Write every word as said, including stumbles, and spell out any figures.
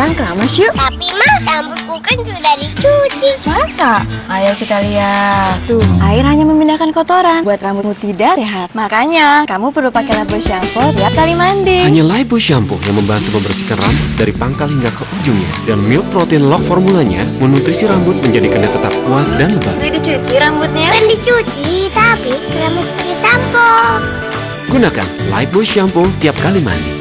sekarang keramas yuk. Tapi mah, rambutku kan sudah dicuci. Masa? Ayo kita lihat. Tuh, air hanya memindahkan kotoran. Buat rambutmu tidak sehat. Makanya, kamu perlu pakai Lifebuoy shampoo tiap kali mandi. Hanya Lifebuoy shampoo yang membantu membersihkan rambut dari pangkal hingga ke ujungnya. Dan Milk Protein Lock formulanya menutrisi rambut menjadikannya tetap kuat dan lebat. Sudah dicuci rambutnya? Bukan dicuci, tapi keramas pakai sampo. Gunakan Lifebuoy shampoo tiap kali mandi.